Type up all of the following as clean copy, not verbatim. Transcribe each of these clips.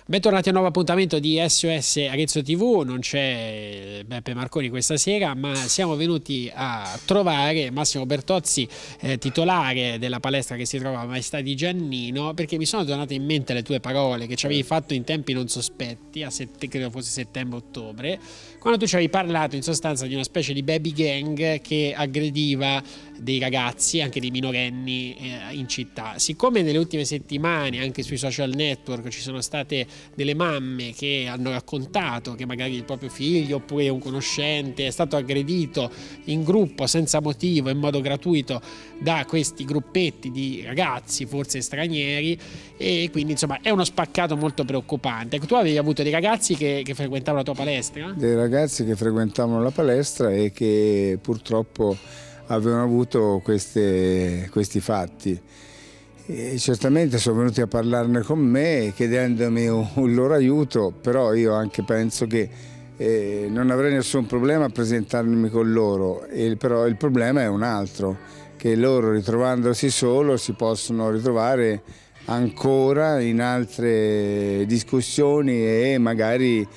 Bentornati a un nuovo appuntamento di SOS Arezzo TV. Non c'è Beppe Marconi questa sera, ma siamo venuti a trovare Massimo Bertozzi, titolare della palestra che si trova a Maestà di Giannino, perché mi sono tornate in mente le tue parole che ci avevi fatto in tempi non sospetti, credo fosse settembre-ottobre, quando tu ci avevi parlato in sostanza di una specie di baby gang che aggrediva dei ragazzi, anche dei minorenni, in città. Siccome nelle ultime settimane anche sui social network ci sono state delle mamme che hanno raccontato che magari il proprio figlio oppure un conoscente è stato aggredito in gruppo senza motivo, in modo gratuito, da questi gruppetti di ragazzi forse stranieri, e quindi insomma è uno spaccato molto preoccupante. Tu avevi avuto dei ragazzi che frequentavano la tua palestra? Dei ragazzi che frequentavano la palestra e che purtroppo avevano avuto questi fatti. E certamente sono venuti a parlarne con me chiedendomi un loro aiuto, però io anche penso che non avrei nessun problema a presentarmi con loro, però il problema è un altro, che loro, ritrovandosi solo, si possono ritrovare ancora in altre discussioni e magari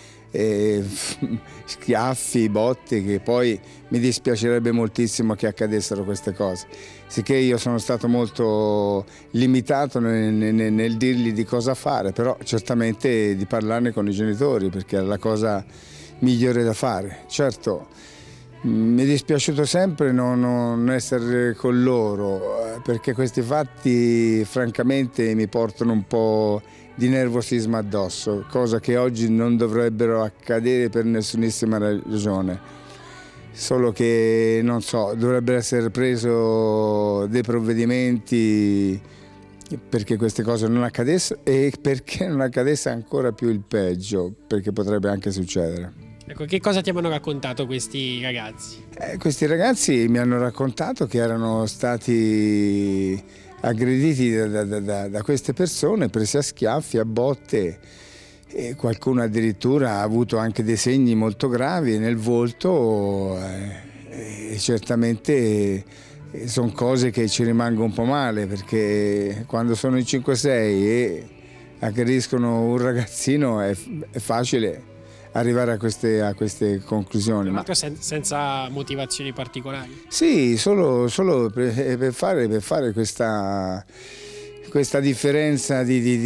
schiaffi, botte, che poi mi dispiacerebbe moltissimo che accadessero queste cose. Sicché io sono stato molto limitato nel dirgli di cosa fare, però certamente di parlarne con i genitori, perché è la cosa migliore da fare. Certo, mi è dispiaciuto sempre non essere con loro, perché questi fatti francamente mi portano un po' di nervosismo addosso, cosa che oggi non dovrebbero accadere per nessunissima ragione. Solo che, non so, dovrebbero essere preso dei provvedimenti perché queste cose non accadessero, e perché non accadesse ancora più il peggio, perché potrebbe anche succedere. Ecco, che cosa ti hanno raccontato questi ragazzi? Questi ragazzi mi hanno raccontato che erano stati aggrediti da queste persone, presi a schiaffi, a botte, e qualcuno addirittura ha avuto anche dei segni molto gravi nel volto, e certamente sono cose che ci rimangono un po' male, perché quando sono in 5-6 e aggrediscono un ragazzino è facile arrivare a queste conclusioni. Ma senza motivazioni particolari? Sì, solo per fare questa differenza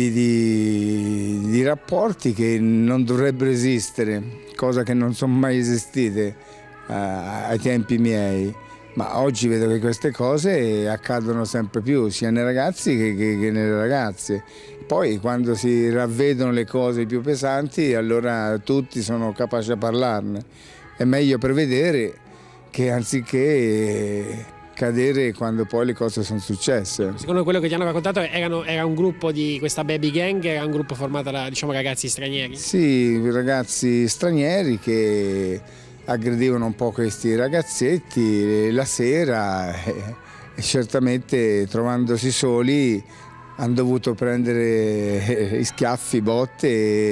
di rapporti che non dovrebbero esistere, cosa che non sono mai esistite ai tempi miei. Ma oggi vedo che queste cose accadono sempre più, sia nei ragazzi che nelle ragazze. Poi quando si ravvedono le cose più pesanti, allora tutti sono capaci a parlarne. È meglio prevedere che anziché cadere quando poi le cose sono successe. Secondo quello che ti hanno raccontato era un gruppo di questa baby gang, era un gruppo formato da, diciamo, ragazzi stranieri? Sì, ragazzi stranieri che aggredivano un po' questi ragazzetti la sera, e certamente trovandosi soli hanno dovuto prendere schiaffi, botte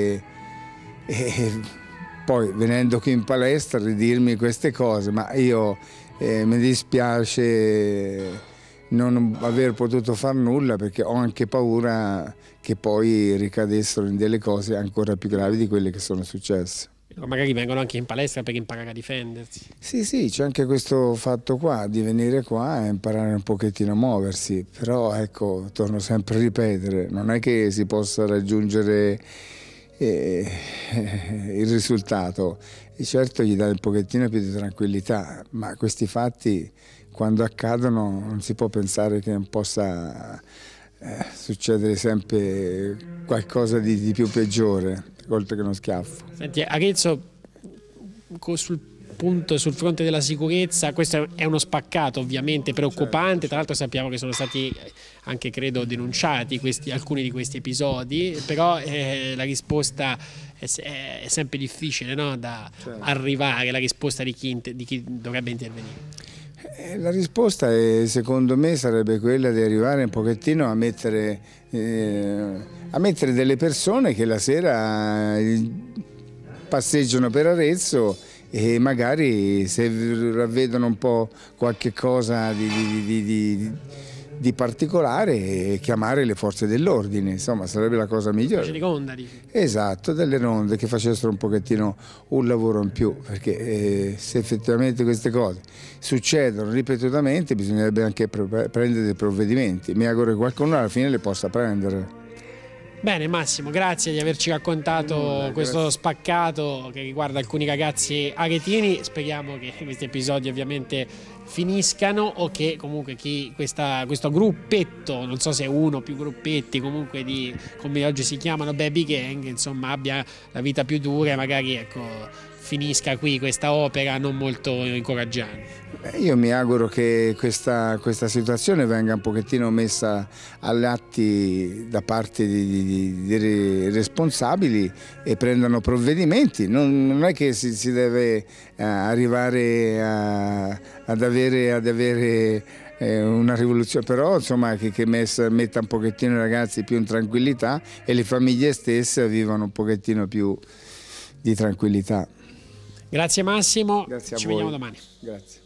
e poi venendo qui in palestra a ridirmi queste cose, ma io mi dispiace non aver potuto far nulla, perché ho anche paura che poi ricadessero in delle cose ancora più gravi di quelle che sono successe. Magari vengono anche in palestra per imparare a difendersi. Sì, c'è anche questo fatto qua, di venire qua e imparare un pochettino a muoversi, però ecco, torno sempre a ripetere, non è che si possa raggiungere il risultato, e certo gli dà un pochettino più di tranquillità, ma questi fatti quando accadono non si può pensare che non possa succedere sempre qualcosa di più peggiore, oltre che uno schiaffo. Senti, Arezzo, sul fronte della sicurezza, questo è uno spaccato ovviamente preoccupante. Tra l'altro sappiamo che sono stati anche, credo, denunciati alcuni di questi episodi, però la risposta è sempre difficile, no? Da arrivare, la risposta di chi dovrebbe intervenire. La risposta secondo me sarebbe quella di arrivare un pochettino a mettere delle persone che la sera passeggiano per Arezzo, e magari se ravvedono un po' qualche cosa di di particolare e chiamare le forze dell'ordine, insomma sarebbe la cosa migliore. Di ronda, dici. Esatto, delle ronde che facessero un pochettino un lavoro in più, perché se effettivamente queste cose succedono ripetutamente bisognerebbe anche prendere dei provvedimenti. Mi auguro che qualcuno alla fine le possa prendere. Bene Massimo, grazie di averci raccontato questo spaccato che riguarda alcuni ragazzi aretini. Speriamo che questi episodi ovviamente finiscano o che comunque questo gruppetto, non so se è uno o più gruppetti, comunque di, come oggi si chiamano, baby gang, insomma abbia la vita più dura e magari ecco finisca qui questa opera non molto incoraggiante. Io mi auguro che questa situazione venga un pochettino messa agli atti da parte dei responsabili e prendano provvedimenti. Non è che si deve arrivare ad avere una rivoluzione, però insomma che metta un pochettino i ragazzi più in tranquillità e le famiglie stesse vivano un pochettino più di tranquillità. Grazie Massimo, Grazie a ci voi. vediamo domani. Grazie.